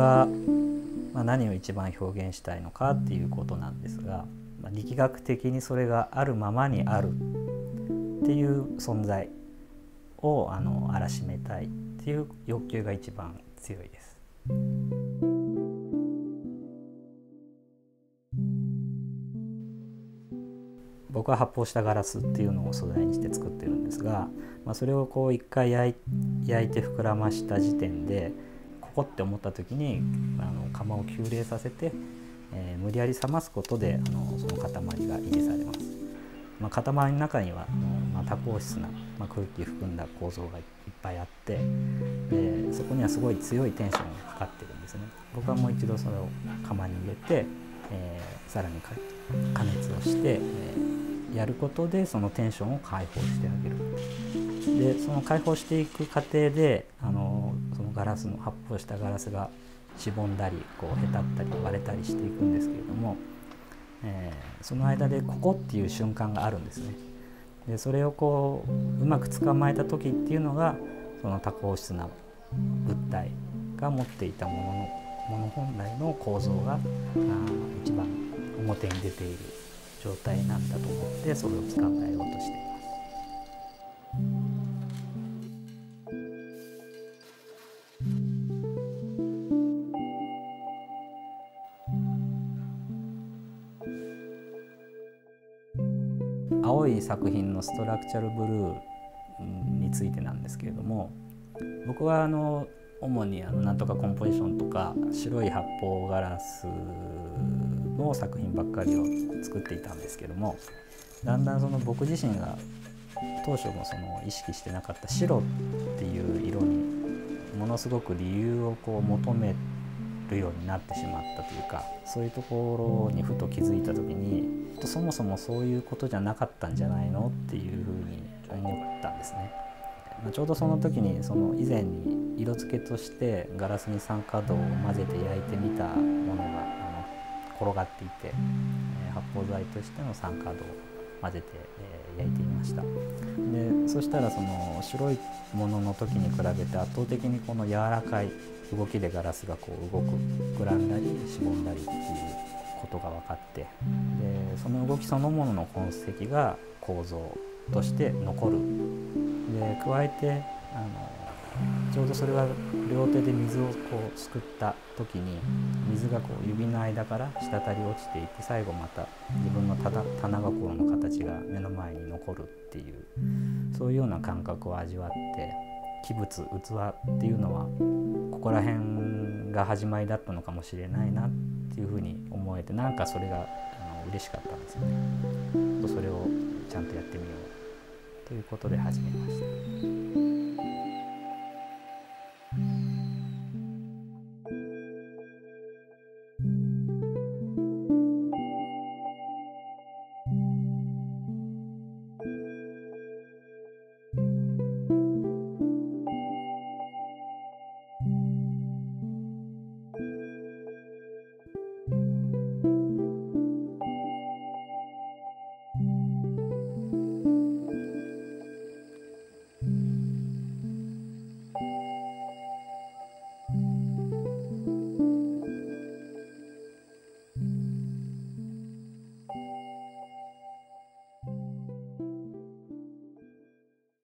が、何を一番表現したいのかっていうことなんですが、力学的にそれがあるままにあるっていう存在をあらしめたいっていう欲求が一番強いです。僕は発泡したガラスっていうのを素材にして作ってるんですが、それをこう一回焼いて膨らました時点でここって思った時に窯を急冷させて、無理やり冷ますことでその塊が維持されます。塊の中には多孔質な、空気含んだ構造がいっぱいあって、そこにはすごい強いテンションがかかってるんですね。僕はもう一度それを窯に入れて、さらに加熱をして、やることでそのテンションを解放してあげる。でその解放していく過程でそのガラスの発泡したガラスがしぼんだりこうへたったり割れたりしていくんですけれども、その間でここっていう瞬間があるんですね。でそれをこううまく捕まえた時っていうのがその多孔質な物体が持っていたもの本来の構造が一番表に出ている状態なんだと思ってそれを捕まえようとしています。青い作品のストラクチャルブルーについてなんですけれども、僕は主になんとかコンポジションとか白い発泡ガラスの作品ばっかりを作っていたんですけども、だんだんその僕自身が当初もその意識してなかった白っていう色にものすごく理由をこう求めるようになってしまったというか、そういうところにふと気づいた時にそもそもそういうことじゃなかったんじゃないのっていうふうに思ったんですね。ちょうどその時にその以前に色付けとしてガラスに酸化銅を混ぜて焼いてみたものが転がっていて、発泡剤としての酸化銅を混ぜて、焼いていました。でそしたらその白いものの時に比べて圧倒的にこの柔らかい動きでガラスがこう動く、膨らんだりしぼんだりっていうことが分かって、でその動きそのものの痕跡が構造として残る。で加えてちょうどそれは両手で水をこうすくった時に水がこう指の間から滴り落ちていて、最後また自分の棚心の形が目の前に残るっていう、そういうような感覚を味わって、器物器っていうのはここら辺が始まりだったのかもしれないなっていうふうに思えて、なんかそれが嬉しかったんですよね。それをちゃんとやってみようということで始めました。